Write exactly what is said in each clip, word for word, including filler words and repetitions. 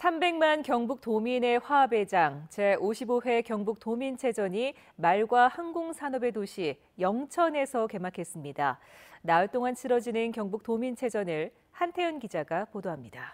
삼백만 경북도민의 화합의 장 제오십오 회 경북도민체전이 말과 항공산업의 도시 영천에서 개막했습니다. 나흘 동안 치러지는 경북도민체전을 한태현 기자가 보도합니다.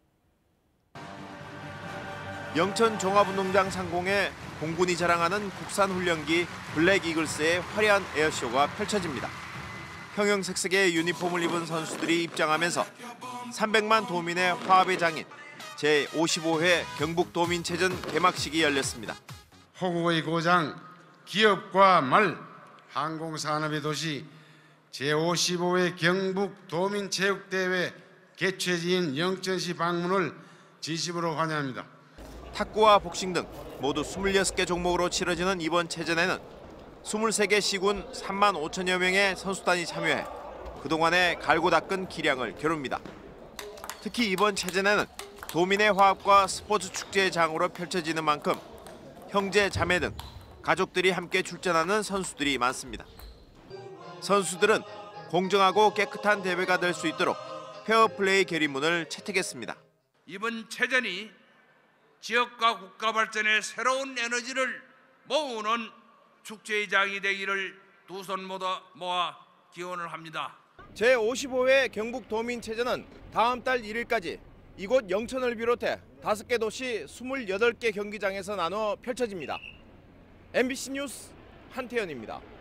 영천 종합운동장 상공에 공군이 자랑하는 국산 훈련기 블랙 이글스의 화려한 에어쇼가 펼쳐집니다. 형형색색의 유니폼을 입은 선수들이 입장하면서 삼백만 도민의 화합의 장인 제오십오 회 경북도민체전 개막식이 열렸습니다. 호국의 고장, 기업과 말, 항공산업의 도시 제오십오 회 경북도민체육대회 개최지인 영천시 방문을 진심으로 환영합니다. 탁구와 복싱 등 모두 스물여섯 개 종목으로 치러지는 이번 체전에는 스물세 개 시군 삼만 오천여 명의 선수단이 참여해 그동안의 갈고 닦은 기량을 겨룹니다. 특히 이번 체전에는 도민의 화합과 스포츠 축제의 장으로 펼쳐지는 만큼 형제, 자매 등 가족들이 함께 출전하는 선수들이 많습니다. 선수들은 공정하고 깨끗한 대회가 될 수 있도록 페어플레이 결의문을 채택했습니다. 이번 체전이 지역과 국가 발전에 새로운 에너지를 모으는 축제의 장이 되기를 두 손 모아 기원을 합니다. 제오십오 회 경북도민체전은 다음 달 일 일까지 이곳 영천을 비롯해 다섯 개 도시 스물여덟 개 경기장에서 나눠 펼쳐집니다. 엠비씨 뉴스 한태현입니다.